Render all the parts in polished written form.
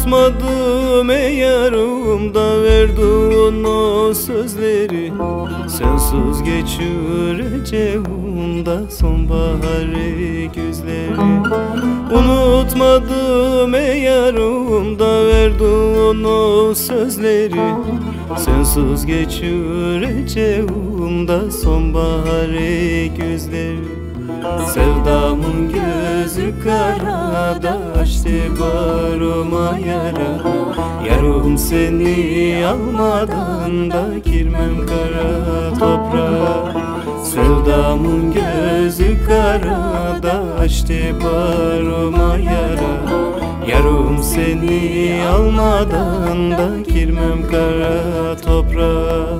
Unutmadım ey yarımda verdiğin o sözleri. Sensiz geçireceğim da sonbaharı güzleri. Unutmadım ey yarımda verdiğin o sözleri. Sensiz geçireceğim da sonbaharı güzleri. Sevdamın gözü karada açtı barıma yara. Yarım seni almadan da girmem kara toprağa. Sevdamın gözü karada açtı barıma yara. Yarım seni almadan da girmem kara toprağa.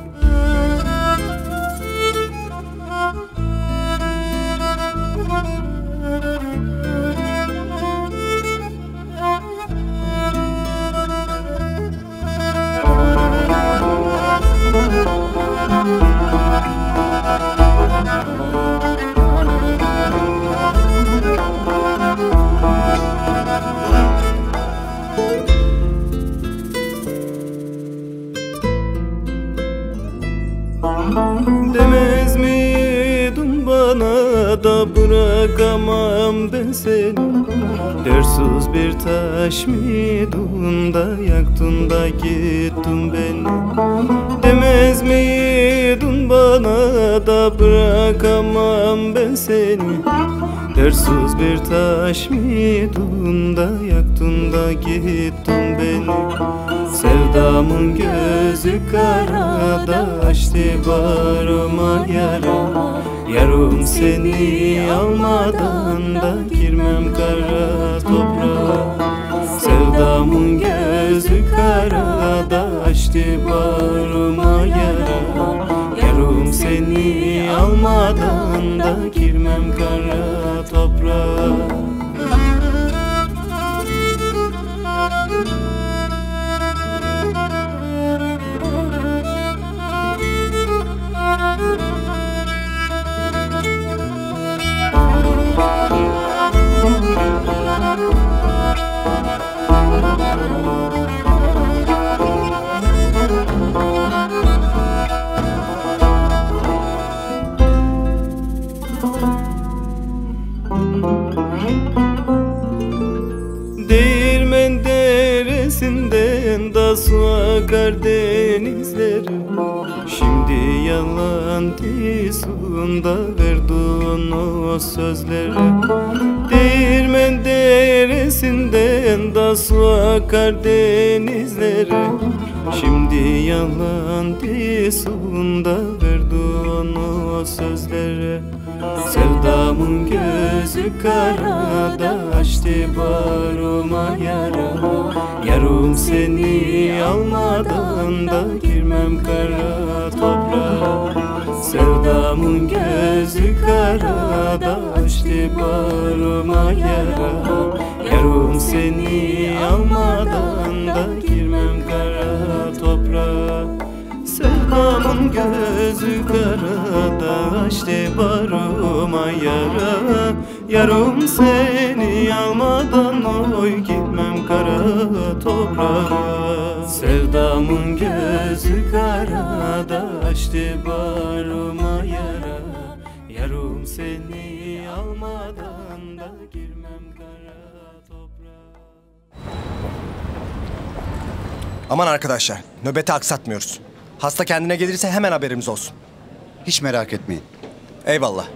Demez miydin bana da bırakamam ben seni? Dersiz bir taş mıydın da yaktın da gittin beni? Demez miydin bana da bırakamam ben seni? Dersiz bir taş mıydın da yaktın da gittin beni? Sevdamın gözü karada açtı barıma yara. Yarım seni almadan da girmem kara toprağa. Sevdamın gözü karada açtı barıma yara. Yarım seni almadan da girmem kara toprağa. Değirmen deresinden da su akar denizlere. Şimdi yalan diyorsun da verdiğin o sözlere. Değirmen deresinden da su akar denizlere. Şimdi yalan diyorsun da verdiğin o sözlere. Sevdamın gözü karada açtı barıma yara. Yarım seni almadan da girmem kara toprağa. Sevdamın gözü karada açtı barıma yara. Yarım seni almadan da girmem kara toprağa. Sevdamın gözü karada açtı barıma yara. Yarım seni almadan oy gitmem kara toprağa. Sevdamın gözü karada açtı barıma yara. Yarım seni almadan da girmem kara toprağa. Aman arkadaşlar, nöbeti aksatmıyoruz. Hasta kendine gelirse hemen haberimiz olsun. Hiç merak etmeyin. Eyvallah.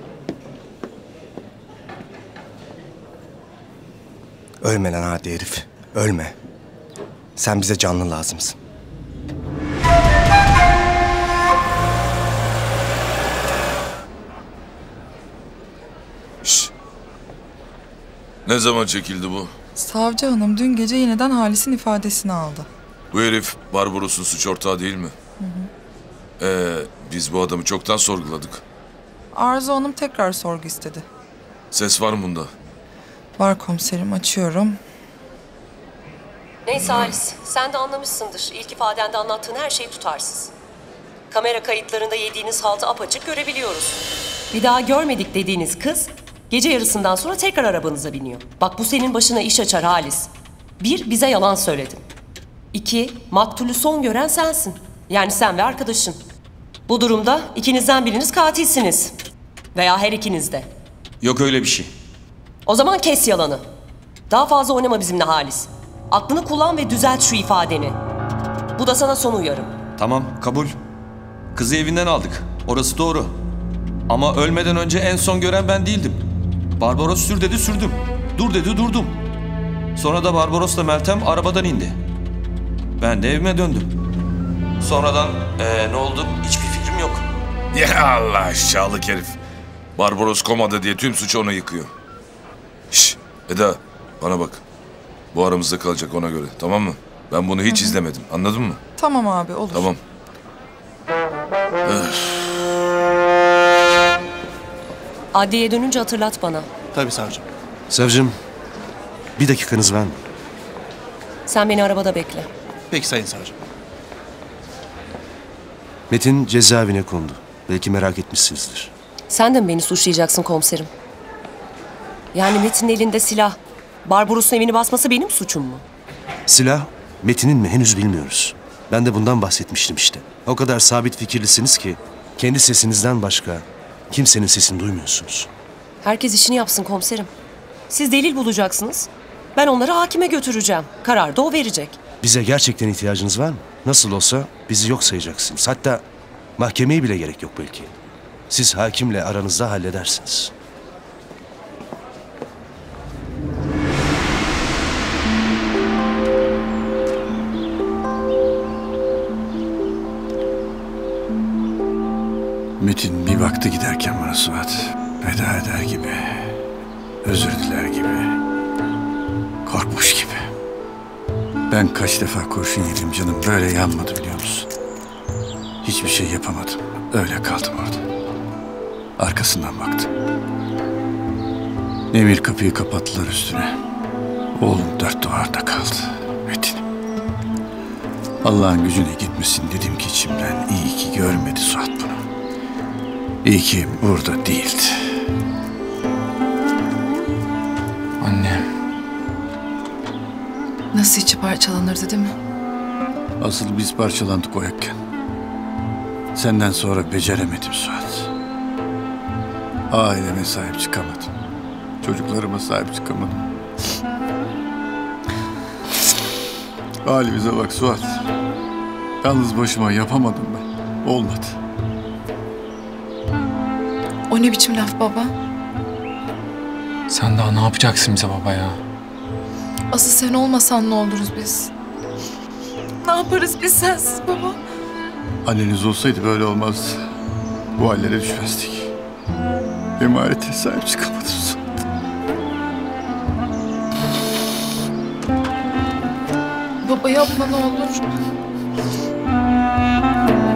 Ölme lan hadi herif. Ölme. Sen bize canlı lazımsın. Şşş. Ne zaman çekildi bu? Savcı hanım dün gece yeniden Halis'in ifadesini aldı. Bu herif Barbaros'un suç ortağı değil mi? Hı hı. Biz bu adamı çoktan sorguladık. Arzu Hanım tekrar sorgu istedi. Ses var mı bunda? Var komiserim, açıyorum. Neyse Halis, sen de anlamışsındır. İlk ifadende anlattığın her şey tutarsız. Kamera kayıtlarında yediğiniz haltı apaçık görebiliyoruz. Bir daha görmedik dediğiniz kız, gece yarısından sonra tekrar arabanıza biniyor. Bak bu senin başına iş açar Halis. Bir, bize yalan söyledin. İki, maktulü son gören sensin. Yani sen ve arkadaşın. Bu durumda ikinizden biriniz katilsiniz. Veya her ikiniz de. Yok öyle bir şey. O zaman kes yalanı. Daha fazla oynama bizimle Halis. Aklını kullan ve düzelt şu ifadeni. Bu da sana son uyarım. Tamam, kabul. Kızı evinden aldık. Orası doğru. Ama ölmeden önce en son gören ben değildim. Barbaros sür dedi, sürdüm. Dur dedi, durdum. Sonra da Barbaros'la Meltem arabadan indi. Ben de evime döndüm. Sonradan ne oldu hiçbir fikrim yok. Ya Allah aşağılık herif. Barbaros komada diye tüm suçu ona yıkıyor. Şş, Eda bana bak. Bu aramızda kalacak ona göre, tamam mı? Ben bunu hiç izlemedim, anladın mı? Tamam abi, olur. Tamam. Adliyeye dönünce hatırlat bana. Tabii savcım. Savcım, bir dakikanız var mı? Sen beni arabada bekle. Peki sayın savcım. Metin cezaevine kondu. Belki merak etmişsinizdir. Sen de mi beni suçlayacaksın komiserim? Yani Metin'in elinde silah. Barbaros'un evini basması benim suçum mu? Silah Metin'in mi henüz bilmiyoruz. Ben de bundan bahsetmiştim işte. O kadar sabit fikirlisiniz ki kendi sesinizden başka kimsenin sesini duymuyorsunuz. Herkes işini yapsın komiserim. Siz delil bulacaksınız. Ben onları hakime götüreceğim. Karar da o verecek. Bize gerçekten ihtiyacınız var mı? Nasıl olsa bizi yok sayacaksınız. Hatta mahkemeye bile gerek yok belki. Siz hakimle aranızda halledersiniz. Metin bir baktı giderken bana Suat. Veda eder gibi, özür diler gibi, korkmuş gibi. Ben kaç defa kurşun yedim canım, böyle yanmadı biliyor musun? Hiçbir şey yapamadım, öyle kaldım orada. Arkasından baktım. Demir kapıyı kapattılar üstüne. Oğlum dört duvarda kaldı, Metin'im. Allah'ın gücüne gitmesin dedim ki içimden, iyi ki görmedi Suat bunu. İyi ki burada değildi. Annem. Nasıl içi parçalanırdı değil mi? Asıl biz parçalandık o yokken. Senden sonra beceremedim Suat. Aileme sahip çıkamadım. Çocuklarıma sahip çıkamadım. Halimize bak Suat. Yalnız başıma yapamadım ben. Olmadı. O ne biçim laf baba? Sen daha ne yapacaksın bize baba ya? Asıl sen olmasan ne oluruz biz? Ne yaparız biz sensiz baba? Anneniz olsaydı böyle olmazdı. Bu hallere düşmezdik. Emanete sahip çıkamadım Suat. Baba yapma ne olur.